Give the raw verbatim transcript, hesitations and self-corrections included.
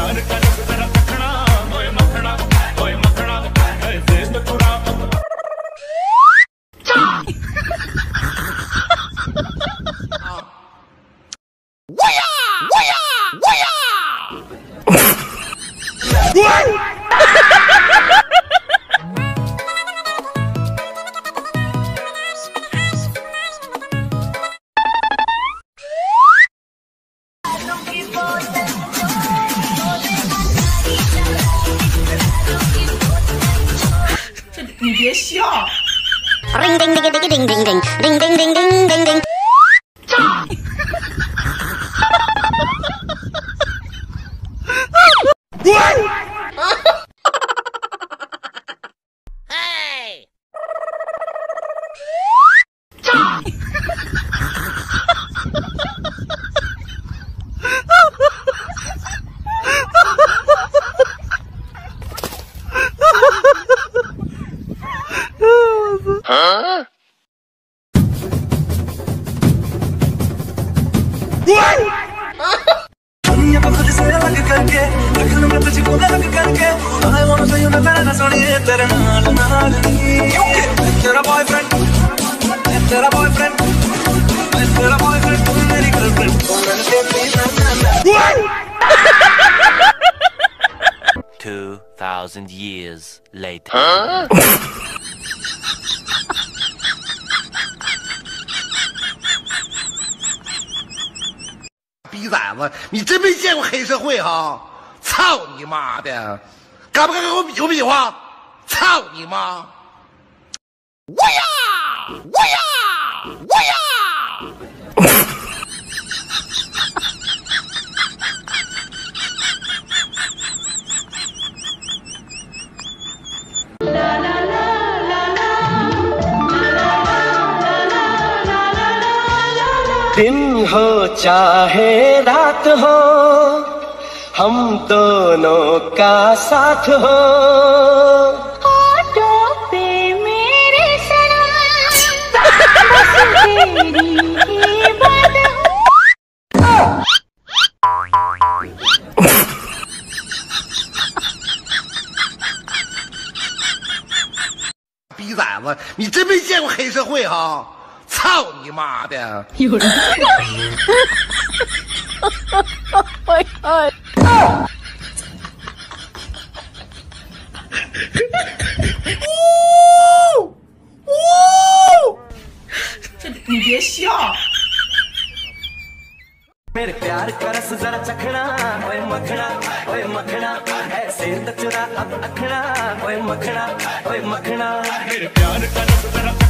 你别笑。 ring ding ding ding ding ding ding ding ding ding ding ding ding。嘿！ Huh? दुनिया को खुद से अलग करके रखना मैं तुझको अलग करके I wanna say you मैं तेरा सोनिए तेरे नाल नाल तेरा बॉयफ्रेंड तेरा बॉयफ्रेंड तेरा बॉयफ्रेंड तू मेरी girlfriend Two thousand years later. Huh?逼崽子，你真没见过黑社会哈！操你妈的，敢不敢跟我比划比划？操你妈！我呀，我呀，我呀！ दिन हो चाहे रात हो हम दोनों का साथ हो होठों पे मेरे सनम बस तेरी ही बात 逼崽子，你真没见过黑社会哈！操你妈的！ 有人。 my god！ 这你别笑。 मेरे प्यार का रस जरा चखना ओए मखना ओए मखना ऐसे तो चुरा अब अखना ओए मखना ओए मखना मेरे प्यार का रस जरा